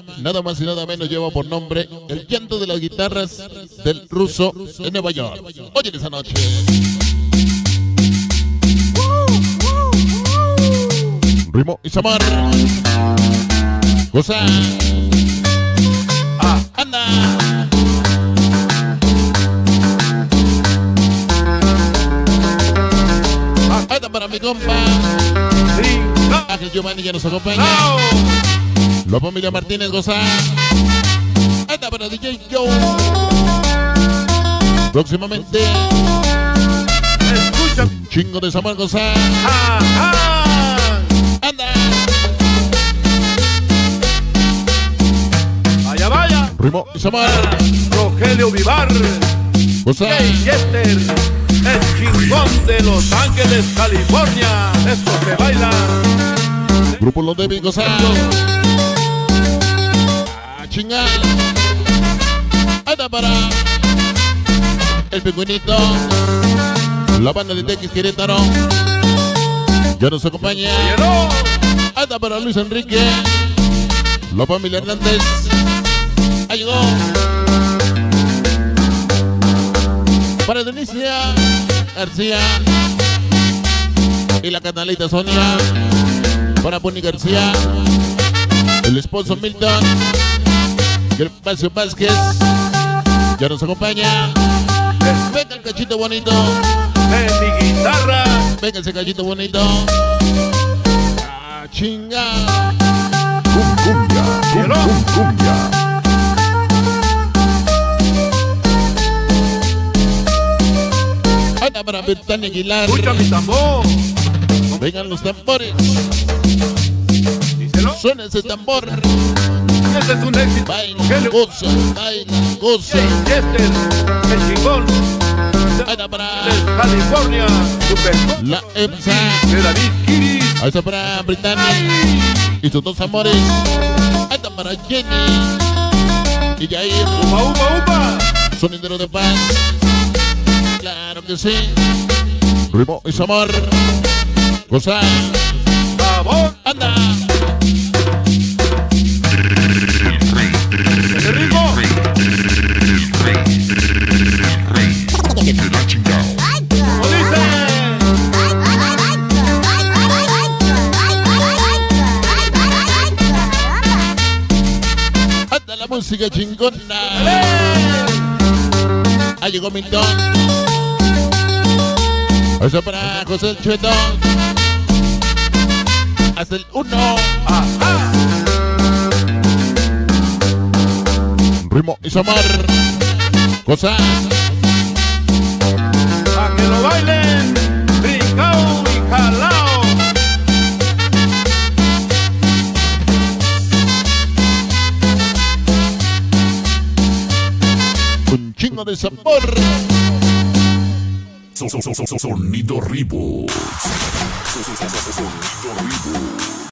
nada más y nada menos lleva por nombre El llanto de las guitarras del Ruso de Nueva York. Oye esa noche. Ritmo y Samar. Goza. Anda. Anda para mi compa Ángel Giovanni, ya nos acompaña. La familia Martínez, goza. Anda para DJ Joe. Próximamente escucha un chingo de Samar, goza. Anda. Vaya, vaya. Ritmo y Samar. Rogelio Vivar. Goza. Jay Jester. El chingón de Los Ángeles, California. Esto se baila. Grupo Los David, goza. Chingar. Anda para el pingüinito. La banda de TX Querétaro. Ya nos acompaña. Anda para Luis Enrique. La familia Hernández. Ahí llegó. Para Denicia García y la canalita Sonia. Para Bonnie García, el esposo Milton y el Pacio Vázquez. Ya nos acompaña. Venga el cachito bonito. En mi guitarra. Venga ese cachito bonito. Chinga. Cumbia. Anda para Betania Aguilar. Escucha mi tambor. Vengan los tambores. Díselo. Suena ese tambor. Este es un éxito. Baila, Rogelio. goza, baila, goza. Jay Jester. El chingón Anda para de California. Super la EPSA. de David Kiris. Ahí está para Brittany y sus dos amores. Anda para Jenny y Jair. Upa, upa, upa. Sonidero de paz. Claro que sí. Ritmo y Samar. Goza. Sabor. Anda. El ritmo. Como dice. Anda la música chingona. Ahí llegó Milton. Eso para José el Chueto. Hasta el 1. Ritmo y Samar. Goza. A que lo bailen. Brincao y jalao. Un chingo de sabor. Sonido Ribos. Sonido Ribos.